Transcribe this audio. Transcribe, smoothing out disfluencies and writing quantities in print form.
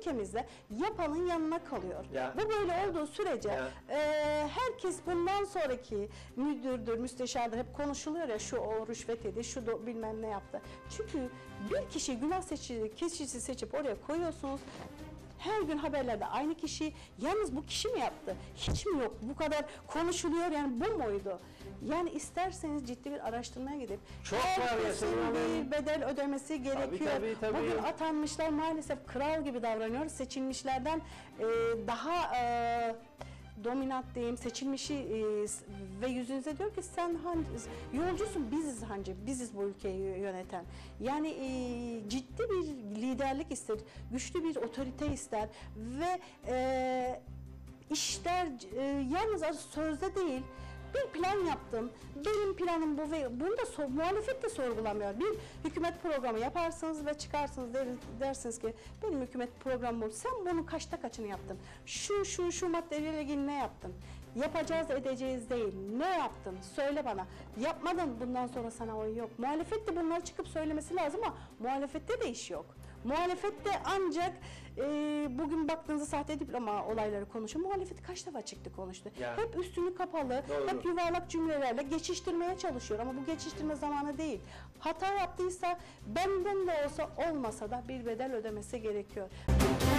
ülkemizde yapanın yanına kalıyor. Ya. Bu böyle olduğu sürece herkes bundan sonraki müdürdür, müsteşardır hep konuşuluyor ya, şu o rüşvet yedi, şu da bilmem ne yaptı. Çünkü bir kişi günah keçisi seçip oraya koyuyorsunuz. Her gün haberlerde aynı kişi, yalnız bu kişi mi yaptı? Hiç mi yok? Bu kadar konuşuluyor, yani bu muydu? Yani isterseniz ciddi bir araştırmaya gidip çok var herkesin Yasemin Hanım. bir bedel ödemesi gerekiyor. Tabii. Bugün atanmışlar maalesef kral gibi davranıyor. Seçilmişlerden daha dominant diyeyim, seçilmişi ve yüzünüze diyor ki sen yolcusun, biziz bu ülkeyi yöneten. Yani ciddi bir liderlik ister, güçlü bir otorite ister ve işler yalnız sözde değil. Bir plan yaptım, benim planım bu ve bunu da muhalefet de sorgulamıyor. Bir hükümet programı yaparsınız ve çıkarsınız dersiniz ki benim hükümet programım bu. Sen bunun kaçta kaçını yaptın? Şu maddelerle ilgili ne yaptın? Yapacağız edeceğiz değil. Ne yaptın? Söyle bana. Yapmadın, bundan sonra sana oy yok. Muhalefet de bunları çıkıp söylemesi lazım ama muhalefette de iş yok. Muhalefet de ancak bugün baktığınızda sahte diploma olayları konuşuyor. Muhalefet kaç defa çıktı konuştu. Yani. Hep üstünü kapalı, doğru, hep yuvarlak cümlelerle geçiştirmeye çalışıyor ama bu geçiştirme zamanı değil. Hata yaptıysa benden de olsa olmasa da bir bedel ödemesi gerekiyor.